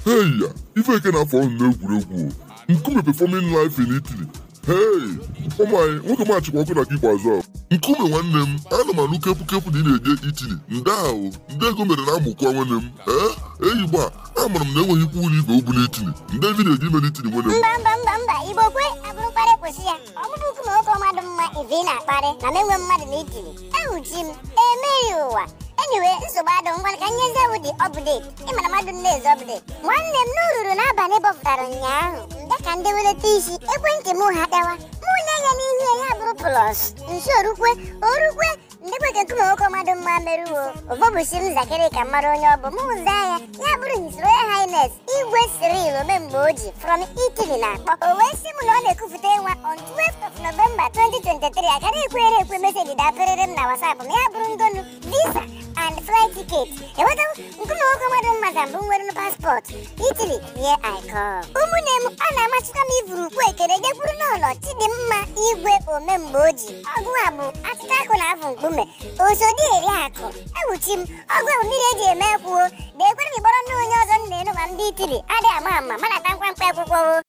Hey ya, ife eke na-afọ ọnụ n'egwuregwu Nkume performing live in Italy. Hey, nwoke machịkwa ọkụ na ka ikpeazụ ahụ. Nkume nwanne m, ana m anụ kepu na ị na-eje Italy. Ndị ego mere na amụkwa nwanne m. Eyigbo a, amara m na enweghị ikwu ụlọ ibe obu n'Italy. Ndị evi na-eji ime n'Italy nwanne m. Mba, Igbo kwe abụrụ mkparị kwụsị ya. Ọ bụrụ nkume nwoke mmadụ mma ife ị na-akparị na m enwe mmadụ n'Italy. Ewuchi m, emeghị ụwa. Anyway, nsogbu adọ ngwa ka nyezi ewu dị update. Ịmana mmadụ na-eze update. Nwanne m n'ururu n'abalị bọpụtara ụnyaahụ. Mbe ka ndị weleta isi ekwentị m ha dawa. Mụ na-enye n'ihu ya bụrụ plus. Nso orukwe ndekwe ka nkume nwoke mmadụ mma merụwo. Ụbọbụchi m zakịrị ka mmadụ onye ọ bụ m zaa ya bụrụ His Royal Highness Igwe Cyril Omemgbe Oji from Italy na-akpọ. O wee sị m na ọ na-ekwufute nwa on 12th of November 2023 akara ekwe meseji dapịrịrị m na WhatsApp m ya bụrụ ngonu visa and flight ticket. Eweta nkume nwoke mmadụ mmadụ mbụ nwere passport Italy here I come. Ụmụnne m ọ na-amachịkwa m ivuru ukwu ekele jekwuru n'ụlọ Chidimma Igwe Omemgbe Oji. Ọgụ a bụ atịta akụ na afụ mkpume osodi eri akụ. Ewuchi m ọgụ a bụ mmiri eji eme kwuo deekwere m ịgbọrọ ndị onye ọzọ nna enu ma ndị Italy adịghị ama mana ta nkwa mkpa ekwụkwọ.